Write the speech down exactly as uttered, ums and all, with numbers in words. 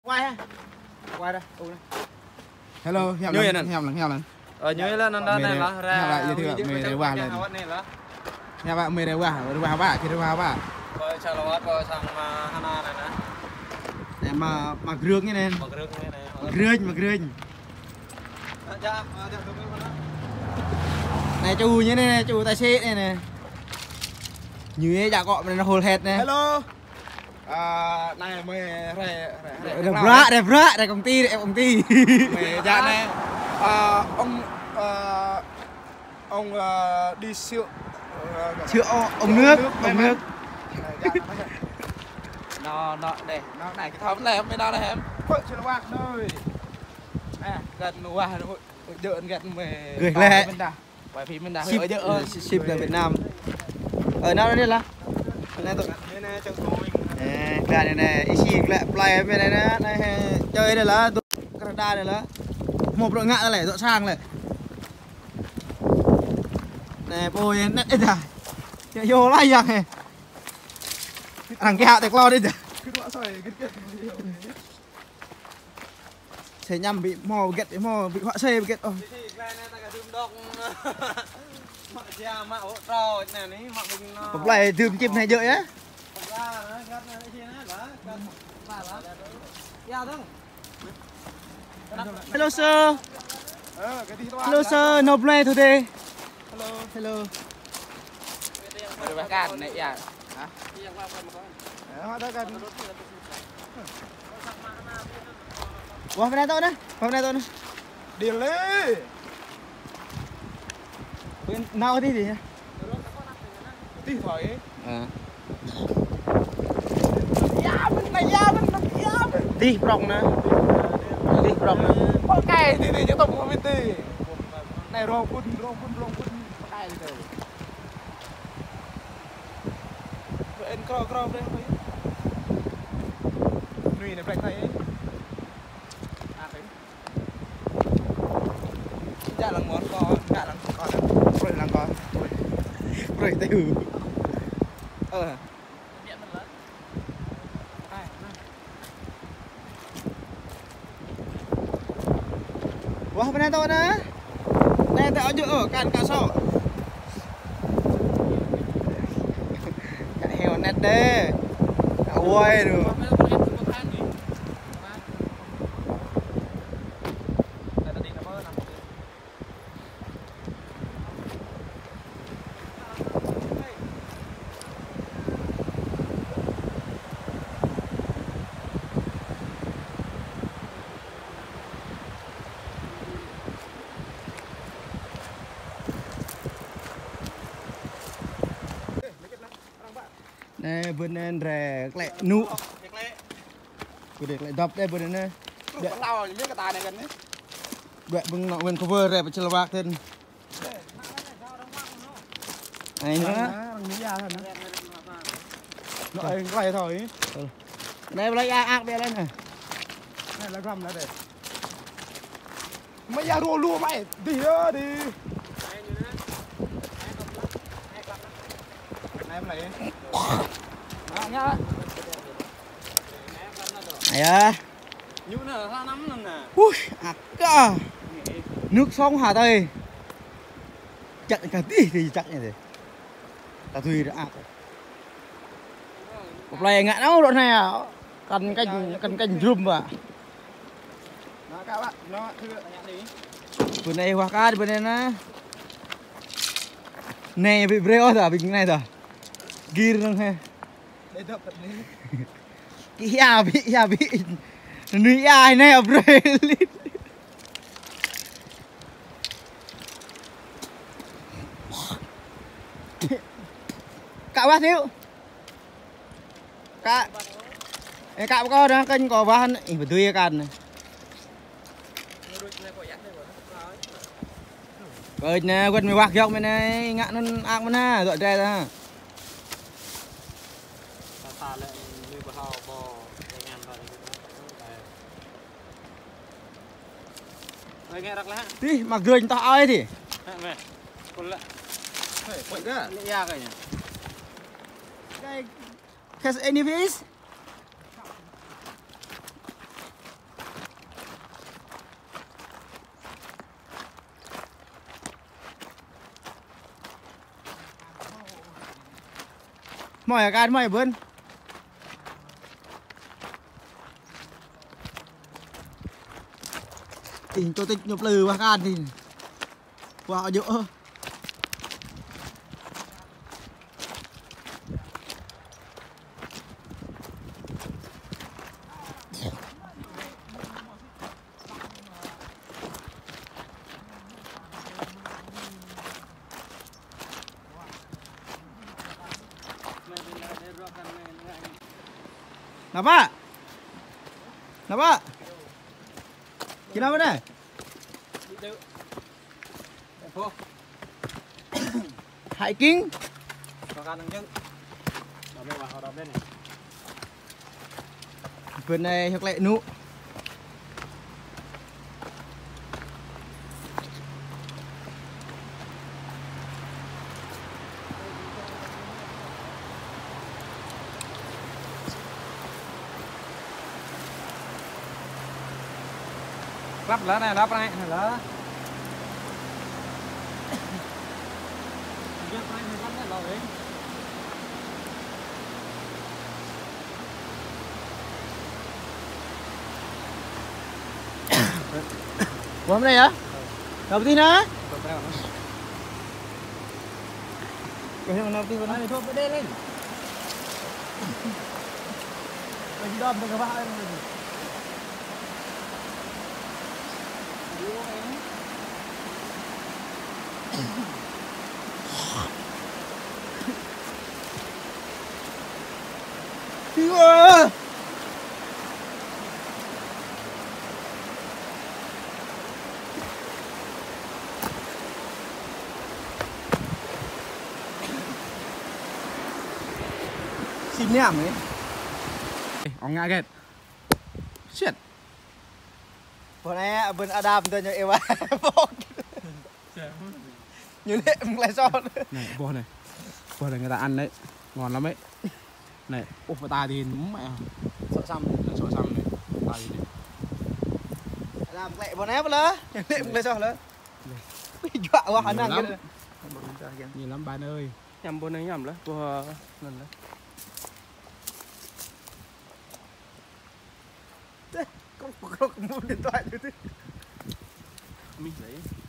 Quay ha. Quay đây. Hello, heo Như vậy lần, nè. heo lần, heo lần. Ờ như là nó nó này là ra. Heo lại giới thiệu mề đều qua lên. Heo bạn mề đều qua, đều qua bạn, thì đều qua bạn. Coi sao là coi sang Hana này nè. Để mà mà rước như này. Mặc rước như này. Mặc rước, mặc rước. Dạ, dạ tôi biết đó. Này chú như này, chú tài xế này nè. Như ấy dạ gọi nó hồn hệt này. Hello. À, này mày rẻ rẻ Đẹp rạ, đẹp rạ, đẹp công ty, đẹp công ty. mày dạ này. À, ông à, ông à, đi siêu Chưa ông nước, ông nước. Nó nó đây, nó này cái thóm này mới đó này em. Thôi chưa qua nơi. À, gần qua rồi. Đợn gần mày. Gửi lại. Quay phim mình đã Ship đỡ ship là Việt Nam. Ở nào đây là? Này tôi. Đây nè trong tôi. Nè, cái này này, ici lại play bên này nè, này chơi đây là Canada này là một đội ngã lại rõ sang này. Nè bôi nét đấy à. Chạy vô lại rằng này. Thằng cái hạo tẹt lo đi chứ. Sẽ nhầm bị mò ghét bị mò bị họa xe bị ghét. Ôi. Một lại thường chim này dợi á. Hello sir. Hello sir, no play today. Hello. Hello. Ada bahkan nih ya. Hah? Ada kan. Wah, bên này tôi đấy. Bên này tôi đấy. Đi lên. Bên nào đi gì? Tí thôi. À. Ya bên này ya bên này ya bên. Đi prong nè. Đi prong nè. Ok, đi đi chúng tôi muốn biết đi. Này rong quân rong quân rong quân đây rồi. Vậy cro cro đây thôi. Nuôi này phải thấy. À phải. Dạ là món con, dạ là con. Rồi là con. Rồi tay hử. Ờ. Wah, bên này tôi nè. Này tôi ở ở cạn cá sọ. Cả heo nét đê. Ôi được. Nè bên này rè lại nụ. Cứ để lại đập đây bên này. Để tao những cái tài này gần đấy. Đợi bên nọ bên cover rè bên chân bạc thêm. Này nữa. Nó anh quay thôi. Đây lấy ác ác về lên này. Này là gầm đó đây. Mày ra rùa lùa mày, đi đó đi. Em lấy. Đó nhá. Này à. Như là ra nắm lần nè. Ui, ác cả. Nước sông Hà Tây. Chặn cả tí thì chặn như thế. Ta tùy đã ác. Một này ngã đâu đoạn này à. Cần canh cần canh dùm à. Đó các bạn, nó thưa nhặt đi. Bên này hoa cá bên này nè. Này bị breo rồi, bị cái này rồi. Ghi luôn ha. Để đập thật đi. Cái ya bị ya bị. Nuôi ai này ở breo. Cạo bát thiếu. Cạo. Ê cạo có đó kênh có van, ỉ phải tươi cần này. Rồi nè, quên mày quạt dọc bên này, ngã nó ác bên ha, rồi ra ra. Ta lại như bò bò ngàn rồi. Rồi nghe rắc lá. Đi, mặc gương to ấy thì. Mẹ. Con lại. Vậy đó. Lấy ra cái nhỉ. Has any fish? mọi ở can mọi bươn thì tôi tích nhập lừ vào can thì vào dỡ Napa? Napa? Kenapa dah? Hiking? Makan yang jeng. Đập lên vào, họ đập lên này. Bên này hoặc lệ nụ. lắp lá này lắp này lá Qua bên này hả? Đầu tiên hả? Cái nào đầu tiên con này thôi phải đê lên. Mình đi đâm cho các bạn. Đi qua. Xin ném ấy. Ông ngã kẹt. Shit. Bọn này bên Adam tôi cho em bọc. Như thế em lại sao? Này, bò này. Bò này người ta ăn đấy. Ngon lắm ấy. Này, úp vào tai thì đúng mẹ. Sợ xăm. Sợ xăm này. Tai thì. Adam lẹ bọn này lỡ. Như thế em lại sao lỡ? Dọa quá khả năng kia. Nhiều lắm bạn ơi. Nhầm bún này nhầm lắm. Bò lần đấy. Con có mua điện thoại nữa thế. Mình lấy.